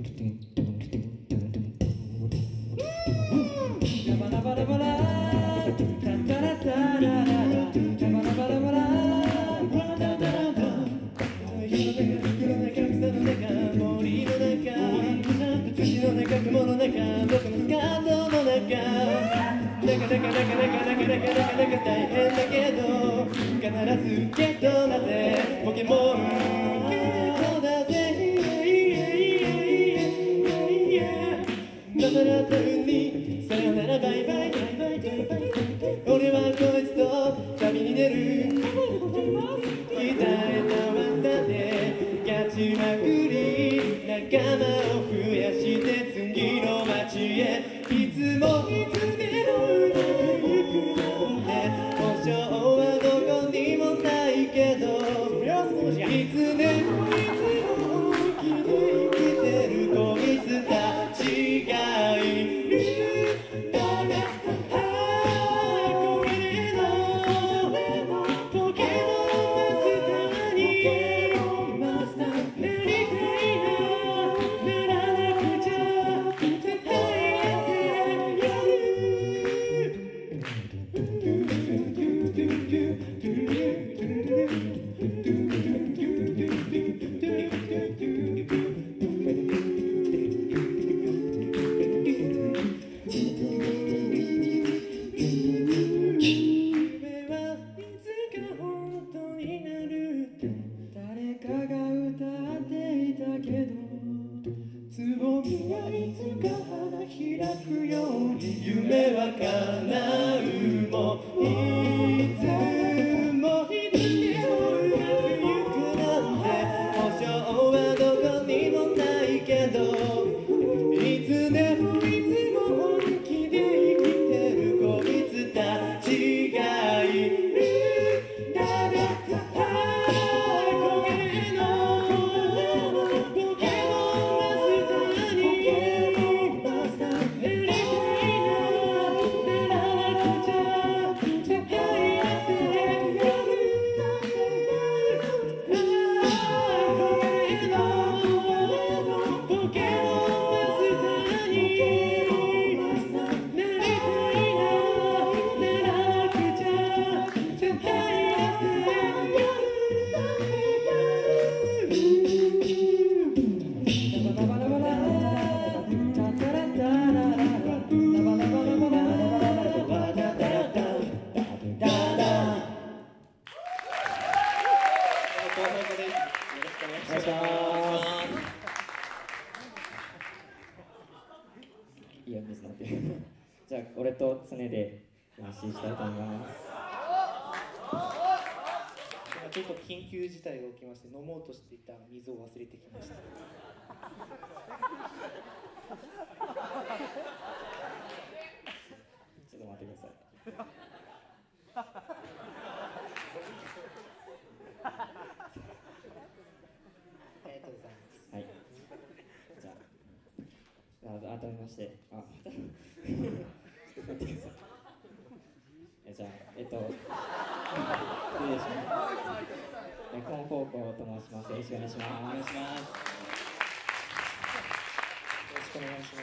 いいよ、水飲んで。じゃあ、俺と常でMCしたいと思います。 ちょっと緊急事態が起きまして、飲もうとしていた水を忘れてきました。ちょっと待ってください。 ありがとうございます。 はい。じゃあ、改めまして、ちょっと待ってください。じゃあ、失礼します。コンフォーコと申します。よろしくお願いします。 お願いします。よろしくお願いします。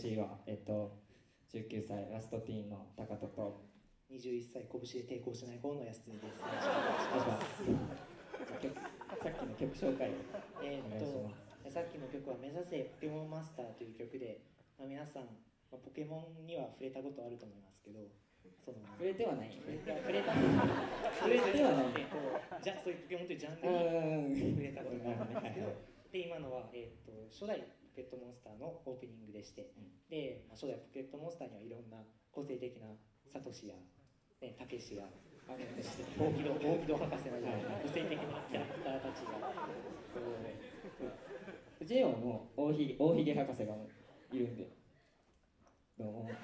MC は、19歳ラストティーンの高人と 21歳拳で抵抗しない方の安住です。よろしくお願いします。さっきの曲紹介をお願いします。 さっきの曲は目指せポケモンマスターという曲で、皆さん、ポケモンには触れたことあると思いますけど、 触れてはない。 触れてはない。じゃそういうポケモンというジャンルに触れたことがあるんですけど、で今のは、初代ポケットモンスターのオープニングでして、で初代ポケットモンスターにはいろんな個性的なサトシやたけしや大木戸博士など個性的なキャラクターたちがジェオの大ひげ博士がいるんで、どうも。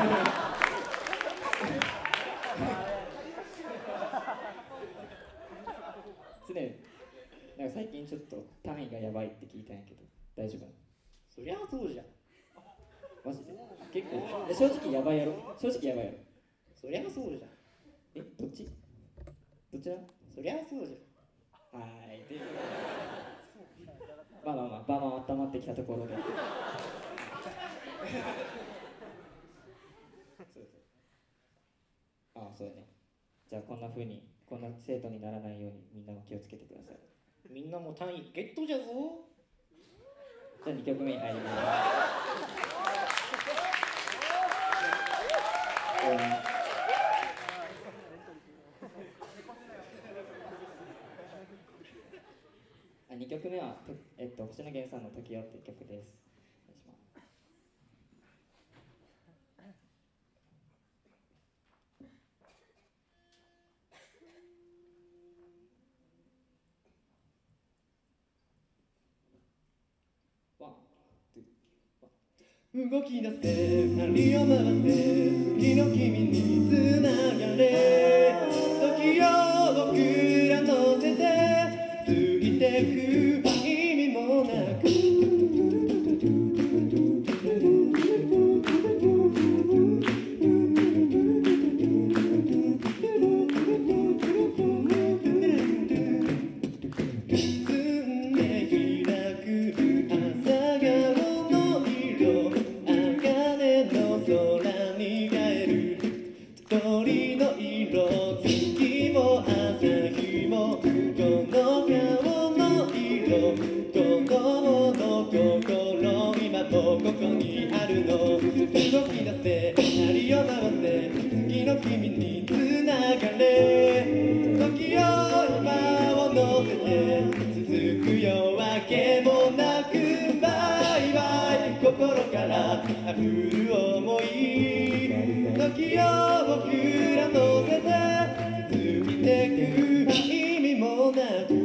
常になんか最近ちょっと単位がやばいって聞いたんやけど大丈夫なの？ そりゃそうじゃん。 マジで結構正直やばいやろ。正直やばいやろ。 そりゃそうじゃん。 どっちら？ そりゃそうじゃん。 はい。まあ温まってってきたところでああ、そうだね。じゃあこんな風にこんな生徒にならないようにみんなも気をつけてください。 みんなも単位ゲットじゃぞ。 じゃあ2曲目に入ります。2曲目は星野源さんの「時よ」っていう曲です。お願いします。 動き出せ、針を回せ、次の君につながれ。時を僕ら乗せて過ぎてく意味もなく。鳥の色、月も朝日も、この顔の色、子供の心、今もここにあるの。動き出せ、針を回せ、次の君につながれ。時を今を乗せて、続くよわけもなく、バイバイ、心から溢る想い。時を僕ら乗せて続いてく意味もなく。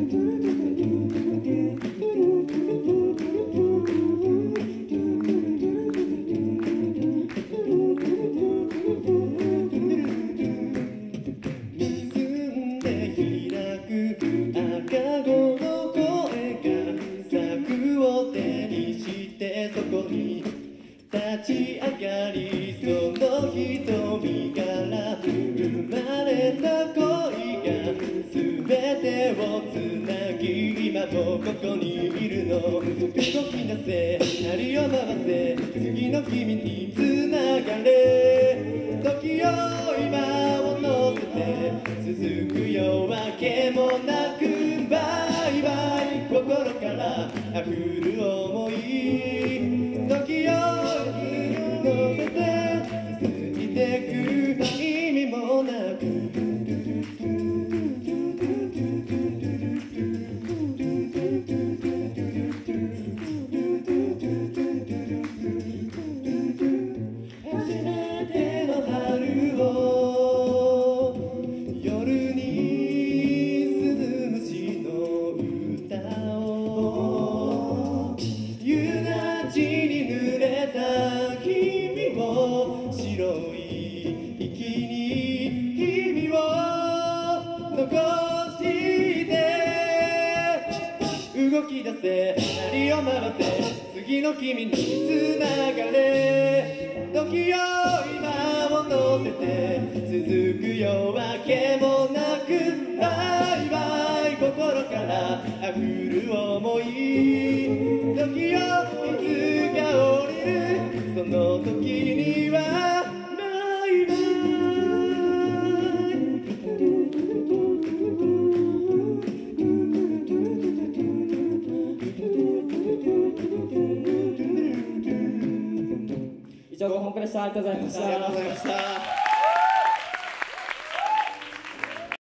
澄んで開く赤子の声が柵を手にしてそこに立ち上がり、その瞳から生まれた恋が全てをつなぎ、今もここにいるの。動き出せ、針を回せ、次の君につながれ。時を今を乗せて続くよわけもなく、バイバイ、心から溢る想い。時を乗せて続いてく意味もなく。初めての春を夜に鈴虫の歌を、夕立に濡れた君を、白い息に日々を残して動き出せ、針を回せ、次の君につながれ。時を今を乗せて続くよわけもなく、バイバイ、心から溢る想い。時をいつか降りる、その時にはバイバ以上5本くらいでした。ありがとうございました。 イ。ありがとうございました。